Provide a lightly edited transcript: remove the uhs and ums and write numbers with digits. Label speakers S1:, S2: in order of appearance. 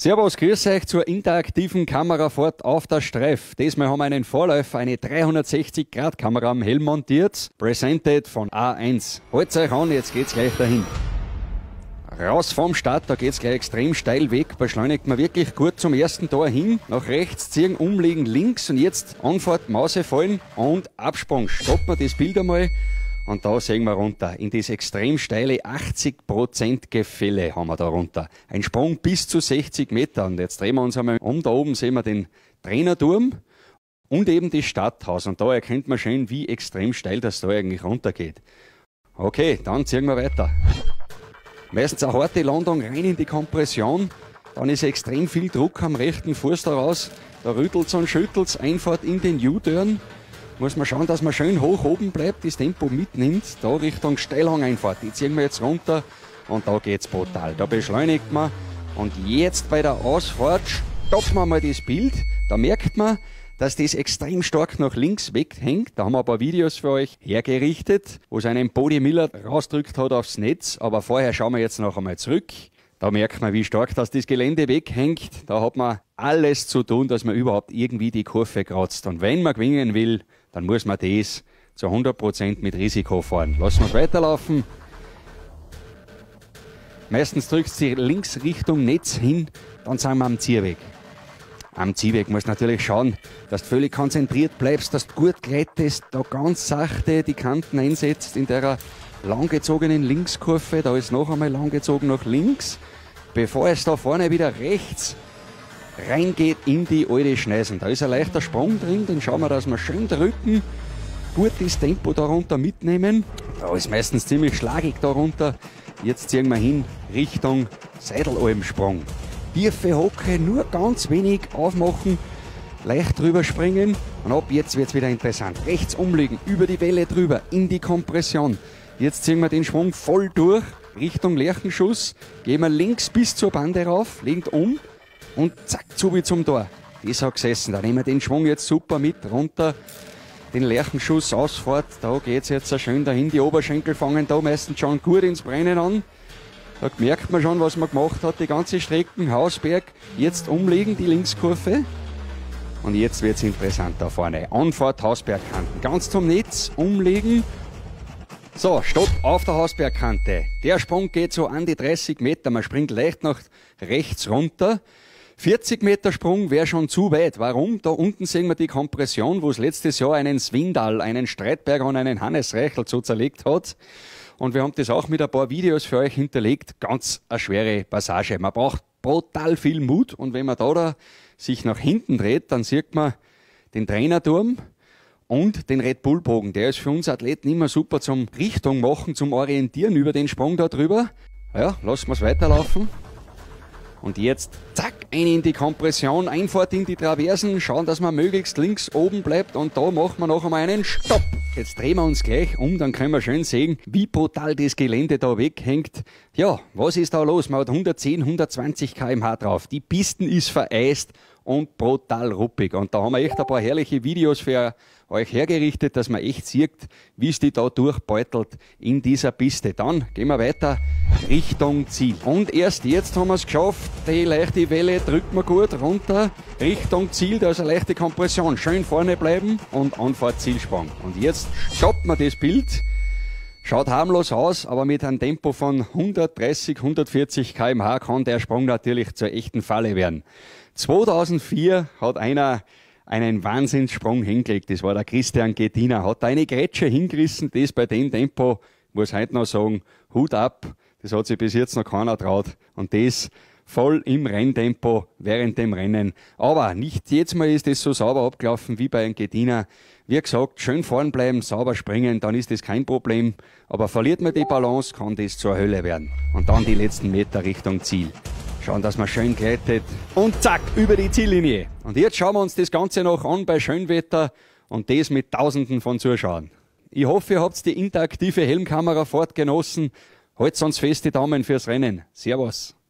S1: Servus, grüß euch zur interaktiven Kamerafahrt auf der Streif. Diesmal haben wir einen Vorläufer, eine 360-Grad-Kamera am Helm montiert, presented von A1. Halt's euch an, jetzt geht's gleich dahin. Raus vom Start, da geht's gleich extrem steil weg, beschleunigt man wirklich gut zum ersten Tor hin, nach rechts ziehen, umlegen links und jetzt Anfahrt, Mause fallen und Absprung. Stoppen wir das Bild einmal. Und da sehen wir runter, in das extrem steile 80% Gefälle haben wir da runter. Ein Sprung bis zu 60 Meter. Und jetzt drehen wir uns einmal um. Da oben sehen wir den Trainerturm und eben das Stadthaus. Und da erkennt man schön, wie extrem steil das da eigentlich runtergeht. Okay, dann ziehen wir weiter. Meistens eine harte Landung rein in die Kompression. Dann ist extrem viel Druck am rechten Fuß daraus. Da rüttelt's und schüttelt's. Einfahrt in den U-Turn. Muss man schauen, dass man schön hoch oben bleibt, das Tempo mitnimmt, da Richtung Steilhangeinfahrt. Die ziehen wir jetzt runter und da geht's brutal. Da beschleunigt man und jetzt bei der Ausfahrt stoppen wir mal das Bild. Da merkt man, dass das extrem stark nach links weghängt. Da haben wir ein paar Videos für euch hergerichtet, wo es einen Body Miller rausdrückt hat aufs Netz. Aber vorher schauen wir jetzt noch einmal zurück. Da merkt man, wie stark das Gelände weghängt. Da hat man alles zu tun, dass man überhaupt irgendwie die Kurve kratzt. Und wenn man gewinnen will, dann muss man das zu 100% mit Risiko fahren. Lassen wir es weiterlaufen. Meistens drückt sie links Richtung Netz hin, dann sind wir am Zielweg. Am Zielweg musst du natürlich schauen, dass du völlig konzentriert bleibst, dass du gut gleitest, da ganz sachte die Kanten einsetzt in der langgezogenen Linkskurve. Da ist noch einmal langgezogen nach links, bevor es da vorne wieder rechts reingeht in die alte Schneisen. Da ist ein leichter Sprung drin, den schauen wir, dass wir schön drücken, gut das Tempo darunter mitnehmen. Da ist meistens ziemlich schlagig darunter. Jetzt ziehen wir hin Richtung Seidelalmsprung. Tiefe Hocke, nur ganz wenig aufmachen, leicht drüber springen und ab jetzt wird es wieder interessant. Rechts umlegen, über die Welle drüber, in die Kompression. Jetzt ziehen wir den Schwung voll durch, Richtung Lerchenschuss, gehen wir links bis zur Bande rauf, legen um und zack, zu wie zum Tor. Das hat gesessen. Da nehmen wir den Schwung jetzt super mit runter, den Lerchenschuss, Ausfahrt. Da geht es jetzt so schön dahin. Die Oberschenkel fangen da meistens schon gut ins Brennen an. Da merkt man schon, was man gemacht hat. Die ganze Strecke, Hausberg, jetzt umlegen, die Linkskurve. Und jetzt wird es interessant da vorne. Anfahrt, Hausbergkanten. Ganz zum Netz, umlegen. So, Stopp auf der Hausbergkante. Der Sprung geht so an die 30 Meter. Man springt leicht nach rechts runter. 40 Meter Sprung wäre schon zu weit. Warum? Da unten sehen wir die Kompression, wo es letztes Jahr einen Swindal, einen Streitberger und einen Hannes Reichel so zerlegt hat. Und wir haben das auch mit ein paar Videos für euch hinterlegt. Ganz eine schwere Passage. Man braucht brutal viel Mut. Und wenn man da sich nach hinten dreht, dann sieht man den Trainerturm und den Red Bull Bogen. Der ist für uns Athleten immer super zum Richtung machen, zum Orientieren über den Sprung da drüber. Ja, lassen wir es weiterlaufen. Und jetzt, zack, ein in die Kompression, Einfahrt in die Traversen, schauen, dass man möglichst links oben bleibt und da machen wir noch einmal einen Stopp. Jetzt drehen wir uns gleich um, dann können wir schön sehen, wie brutal das Gelände da weghängt. Ja, was ist da los? Man hat 110, 120 km/h drauf. Die Pisten ist vereist und brutal ruppig. Und da haben wir echt ein paar herrliche Videos für euch hergerichtet, dass man echt sieht, wie es die da durchbeutelt in dieser Piste. Dann gehen wir weiter Richtung Ziel. Und erst jetzt haben wir es geschafft. Die leichte Welle drückt man gut runter Richtung Ziel. Da ist eine leichte Kompression. Schön vorne bleiben und Anfahrt Zielsprung. Und jetzt stoppt man das Bild. Schaut harmlos aus, aber mit einem Tempo von 130, 140 km/h kann der Sprung natürlich zur echten Falle werden. 2004 hat einer einen Wahnsinnssprung hingelegt. Das war der Christian Gettiner. Hat da eine Grätsche hingerissen. Das bei dem Tempo, muss heute noch sagen, Hut ab. Das hat sich bis jetzt noch keiner traut. Und das voll im Renntempo während dem Rennen. Aber nicht jedes Mal ist das so sauber abgelaufen wie bei einem Gettiner. Wie gesagt, schön vorn bleiben, sauber springen, dann ist das kein Problem. Aber verliert man die Balance, kann das zur Hölle werden. Und dann die letzten Meter Richtung Ziel. Schauen, dass man schön gleitet und zack, über die Ziellinie. Und jetzt schauen wir uns das Ganze noch an bei Schönwetter und das mit Tausenden von Zuschauern. Ich hoffe, ihr habt die interaktive Helmkamerafahrt genossen. Halt's uns fest die Daumen fürs Rennen. Servus.